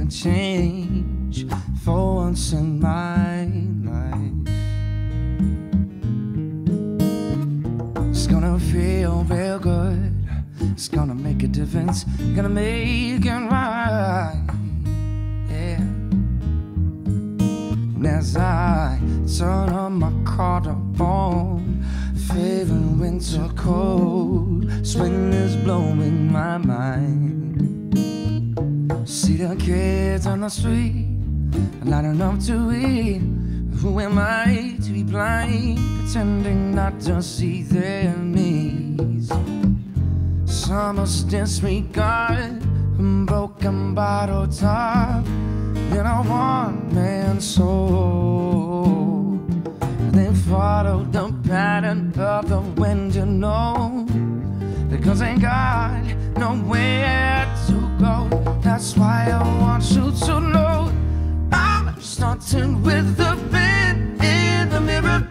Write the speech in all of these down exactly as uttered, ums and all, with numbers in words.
a change for once in my life. It's gonna feel real good. It's gonna make a difference. Gonna make it right. Yeah. And as I turn on my collarbone, favorite winter cold, spring is blowing my mind. See the kids on the street, not enough to eat. Who am I to be blind, pretending not to see their needs? Summer's disregard, broken bottle top in a one-man soul. They follow the pattern of the wind, you know, because they got nowhere to go. That's why I want you to know I'm starting with the man in the mirror.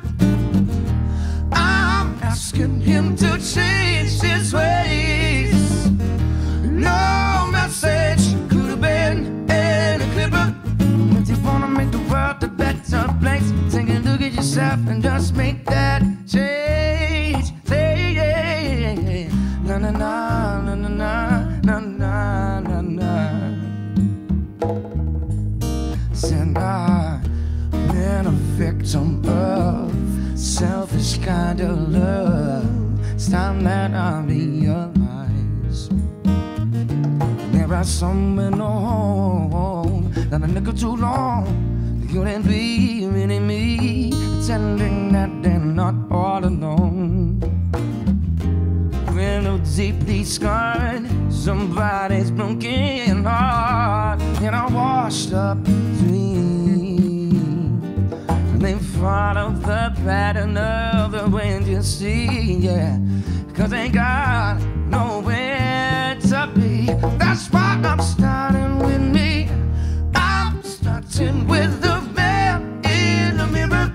I'm asking him to change his ways. No message could have been any clearer. If you wanna make the world a better place, take a look at yourself and just make that change. Say yeah. Na na na na na na na na na. Said I've been a victim of selfish kind of love. It's time that I realize there are some men home that a nigga too long. They couldn't be really me, pretending that they're not all alone. We're no deeply scarred, somebody's broken heart in a washed up dream. They follow the pattern of the wind, you see, yeah, cause they got nowhere to be. That's why I'm starting with me. I'm starting with the man in the mirror.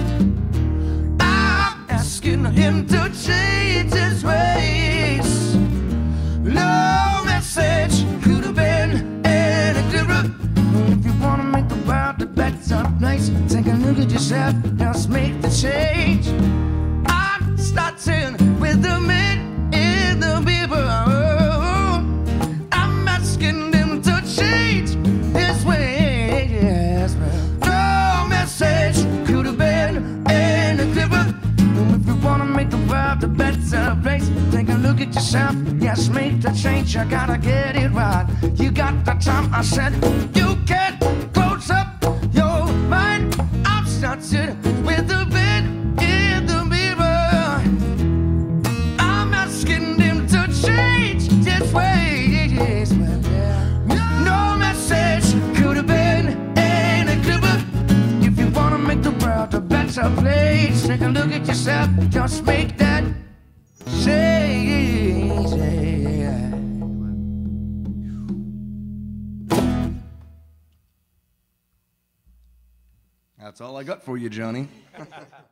I'm asking him to change his ways. No message could have been any clearer. If you wanna make the world a better place, take a look at yourself, just make the change. I'm starting with the man in the mirror. I'm asking him to change his ways. No message could have been any clearer. If you wanna make the world a better place, take a look at yourself, yes, make the change. You gotta get it right. You got the time, I said you can't close up your mind. I'm starting with the man in the mirror. I'm asking him to change his ways. No message could have been any clearer. If you wanna make the world a better place, take a look at yourself, just make that change. That's all I got for you, Johnny.